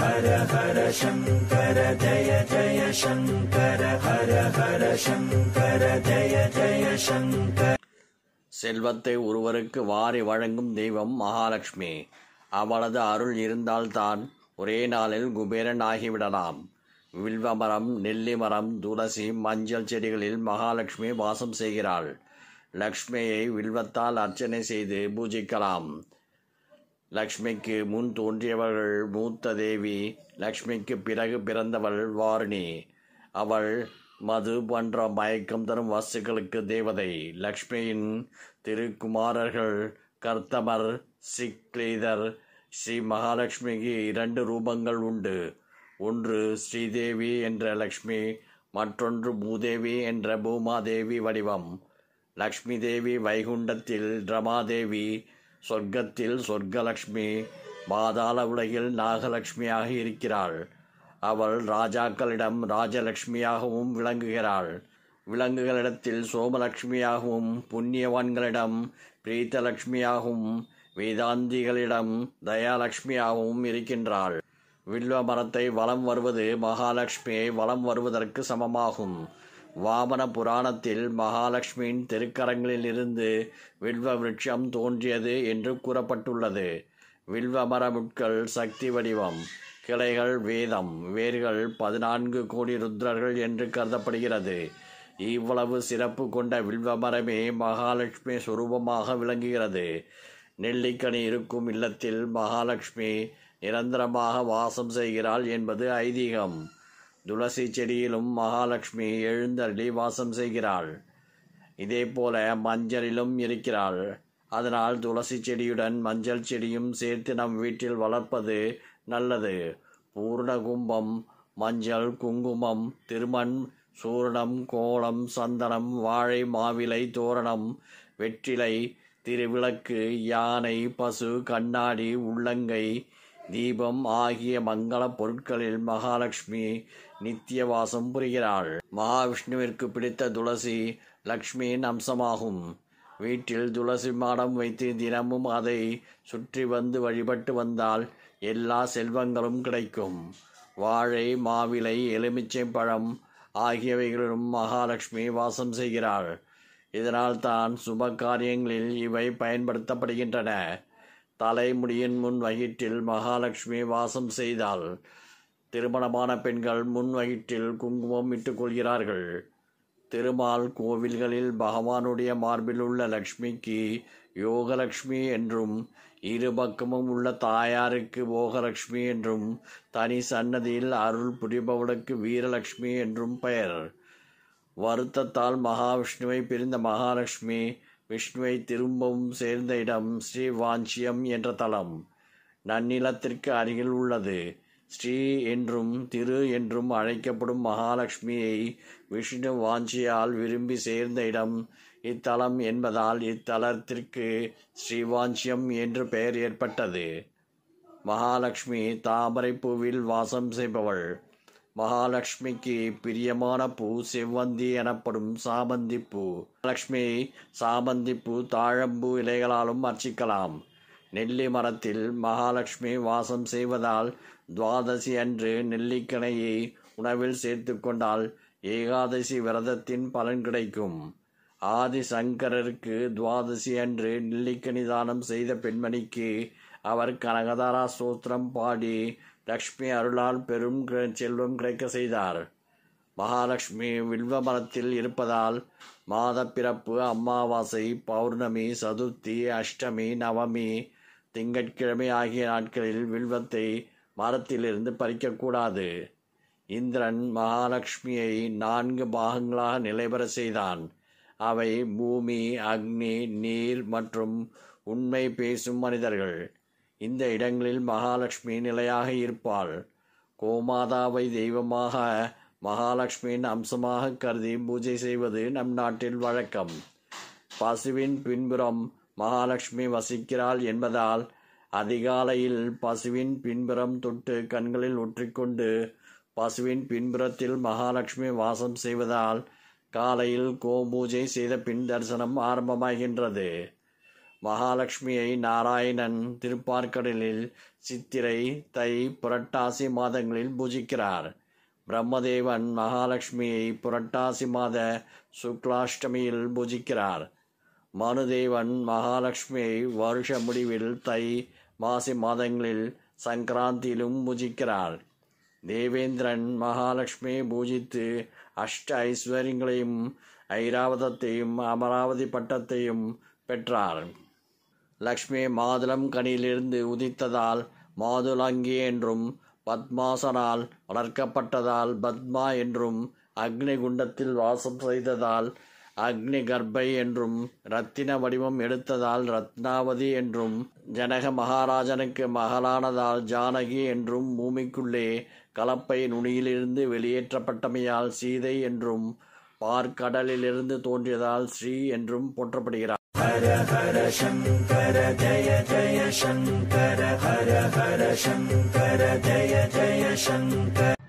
ஹர ஹர சங்கர ஜய ஜய சங்கர ஹர ஹர சங்கர ஜய ஜய சங்கர. செல்வத்தை ஒருவருக்கு வாரி வழங்கும் தெய்வம் மகாலட்சுமி. அவளது அருள் இருந்தால்தான் ஒரே நாளில் குபேரன் ஆகிவிடலாம். வில்வமரம், நெல்லி மரம், துளசி, மஞ்சள் செடிகளில் மகாலட்சுமி வாசம் செய்கிறாள். லக்ஷ்மியை வில்வத்தால் அர்ச்சனை செய்து பூஜிக்கலாம். லக்ஷ்மிக்கு முன் தோன்றியவர்கள் மூத்த தேவி. லக்ஷ்மிக்கு பிறகு பிறந்தவள் வாருணி. அவள் மது போன்ற மயக்கம் தரும் வஸ்துக்களுக்கு தேவதை. லக்ஷ்மியின் திருக்குமாரர்கள் கர்த்தமர், சிக்லீதர். ஸ்ரீ மகாலட்சுமிக்கு 2 ரூபங்கள் உண்டு. ஒன்று ஸ்ரீதேவி என்ற லக்ஷ்மி, மற்றொன்று பூதேவி என்ற பூமாதேவி வடிவம். லக்ஷ்மி தேவி வைகுண்டத்தில் ரமாதேவி, சொர்க்கத்தில் சொர்க்கலக்ஷ்மி, பாதாள உலகில் நாகலட்சுமியாக இருக்கிறாள். அவள் ராஜாக்களிடம் ராஜலட்சுமியாகவும் விளங்குகிறாள். விலங்குகளிடத்தில் சோமலட்சுமியாகவும், புண்ணியவான்களிடம் பிரீத்தலட்சுமியாகவும், வேதாந்திகளிடம் தயாலட்சுமியாகவும் இருக்கின்றாள். வில்வ மரத்தை வலம் வருவது மகாலட்சுமியை வலம் வருவதற்கு சமமாகும். வாமன புராணத்தில் மகாலட்சுமியின் திருக்கரங்களில் இருந்து வில்வ விருட்சம் தோன்றியது என்று கூறப்பட்டுள்ளது. வில்வ மரமுட்கள் சக்தி வடிவம், கிளைகள் வேதம், வேர்கள் 14 கோடி ருத்ரர்கள் என்று கருதப்படுகிறது. இவ்வளவு சிறப்பு கொண்ட வில்வ மரமே மகாலட்சுமி சுரூபமாக விளங்குகிறது. நெல்லிக்கனி இருக்கும் இல்லத்தில் மகாலட்சுமி நிரந்தரமாக வாசம் செய்கிறாள் என்பது ஐதீகம். துளசி செடியிலும் மகாலட்சுமி எழுந்தருளி வாசம் செய்கிறாள். இதேபோல மஞ்சளிலும் இருக்கிறாள். அதனால் துளசி செடியுடன் மஞ்சள் செடியும் சேர்த்து நம் வீட்டில் வளர்ப்பது நல்லது. பூர்ண கும்பம், மஞ்சள், குங்குமம், திருமண், சூரணம், கோலம், சந்தனம், வாழை, மாவிலை, தோரணம், வெற்றிலை, திருவிளக்கு, யானை, பசு, கண்ணாடி, உள்ளங்கை, தீபம் ஆகிய மங்கள பொருட்களில் மகாலட்சுமி நித்திய வாசம் புரிகிறாள். மகாவிஷ்ணுவிற்கு பிடித்த துளசி லக்ஷ்மியின் அம்சமாகும். வீட்டில் துளசி மாடம் வைத்து தினமும் அதை சுற்றி வந்து வழிபட்டு வந்தால் எல்லா செல்வங்களும் கிடைக்கும். வாழை, மாவிலை, எலுமிச்சை பழம் ஆகியவைகளிலும் மகாலட்சுமி வாசம் செய்கிறாள். இதனால் தான் சுப காரியங்களில் இவை பயன்படுத்தப்படுகின்றன. தலைமுடியின் முன் வகிட்டில் மகாலட்சுமி வாசம் செய்தால் திருமணமான பெண்கள் முன் வகிட்டில் குங்குமம் இட்டுக் கொள்கிறார்கள். திருமால் கோவில்களில் பகவானுடைய மார்பில் உள்ள லக்ஷ்மிக்கு யோகலட்சுமி என்றும், இரு பக்கமும் உள்ள தாயாருக்கு போகலட்சுமி என்றும், தனி சன்னதியில் அருள் புரிபவளுக்கு வீரலட்சுமி என்றும் பெயர். வருத்தத்தால் மகாவிஷ்ணுவை பிரிந்த மகாலட்சுமி விஷ்ணுவை திரும்பவும் சேர்ந்த இடம் ஸ்ரீ வாஞ்சியம் என்ற தலம் நன்னிலத்திற்கு அருகில் உள்ளது. ஸ்ரீ என்றும் திரு என்றும் அழைக்கப்படும் மகாலட்சுமியை விஷ்ணு வாஞ்சியால் விரும்பி சேர்ந்த இடம் இத்தலம் என்பதால் இத்தலத்திற்கு ஸ்ரீவாஞ்சியம் என்று பெயர் ஏற்பட்டது. மகாலட்சுமி தாமரை பூவில் வாசம் செய்பவள். மகாலட்சுமிக்கு பிரியமான பூ செவ்வந்தி எனப்படும் சாமந்தி பூ. லட்சுமி சாமந்தி பூ, தாழம்பூ இலைகளாலும் அர்ச்சிக்கலாம். நெல்லி மரத்தில் மகாலட்சுமி வாசம் செய்வதால் துவாதசி அன்று நெல்லிக்கனையை உணவில் சேர்த்து கொண்டால் ஏகாதசி விரதத்தின் பலன் கிடைக்கும். ஆதி சங்கரருக்கு துவாதசி அன்று நெல்லிக்கனி தானம் செய்த பெண்மணிக்கு அவர் கனகதாரா ஸ்தோத்திரம் பாடி லக்ஷ்மி அருளால் பெரும் செல்வம் கிடைக்க செய்தார். மகாலட்சுமி வில்வ மரத்தில் இருப்பதால் மாத பிறப்பு, அமாவாசை, பௌர்ணமி, சதுர்த்தி, அஷ்டமி, நவமி, திங்கட்கிழமை ஆகிய நாட்களில் வில்வத்தை மரத்திலிருந்து பறிக்கக்கூடாது. இந்திரன் மகாலட்சுமியை 4 பாகங்களாக நிலைபெற செய்தான். அவை பூமி, அக்னி, நீர் மற்றும் உண்மை பேசும் மனிதர்கள். இந்த இடங்களில் மகாலட்சுமி நிலையாக இருப்பாள். கோமாதாவை தெய்வமாக மகாலட்சுமியின் அம்சமாக கருதி பூஜை செய்வது நம் நாட்டில் வழக்கம். பசுவின் பின்புறம் மகாலட்சுமி வசிக்கிறாள் என்பதால் அதிகாலையில் பசுவின் பின்புறம் தொட்டு கண்களில் ஒற்றிக்கொண்டு பசுவின் பின்புறத்தில் மகாலட்சுமி வாசம் செய்வதால் காலையில் கோபூஜை செய்த பின் தரிசனம் ஆரம்பமாகின்றது. மகாலட்சுமியை நாராயணன் திருப்பார்க்கடலில் சித்திரை, தை, புரட்டாசி மாதங்களில் பூஜிக்கிறார். பிரம்மதேவன் மகாலட்சுமியை புரட்டாசி மாத சுக்லாஷ்டமியில் பூஜிக்கிறார். மனுதேவன் மகாலட்சுமியை வருஷ முடிவில் தை, மாசி மாதங்களில் சங்கராந்தியிலும் பூஜிக்கிறார். தேவேந்திரன் மகாலட்சுமியை பூஜித்து அஷ்ட ஐஸ்வர்யங்களையும் ஐராவதத்தையும் அமராவதி பட்டத்தையும் பெற்றார். லக்ஷ்மி மாதுளம் கனியிலிருந்து உதித்ததால் மாதுளங்கி என்றும், பத்மாசனால் வளர்க்கப்பட்டதால் பத்மா என்றும், அக்னி குண்டத்தில் வாசம் செய்ததால் அக்னி கர்ப்பை என்றும், இரத்தின வடிவம் எடுத்ததால் ரத்னாவதி என்றும், ஜனக மகாராஜனுக்கு மகளானதால் ஜானகி என்றும், பூமிக்குள்ளே கலப்பை நுனியிலிருந்து வெளியேற்றப்பட்டமையால் சீதை என்றும், பார்க்கடலிலிருந்து தோன்றியதால் ஸ்ரீ என்றும் போற்றப்படுகிறார். ஹர ஹர சங்கர ஜய ஜய சங்கர, ஹர ஹர சங்கர ஜய ஜய சங்கர.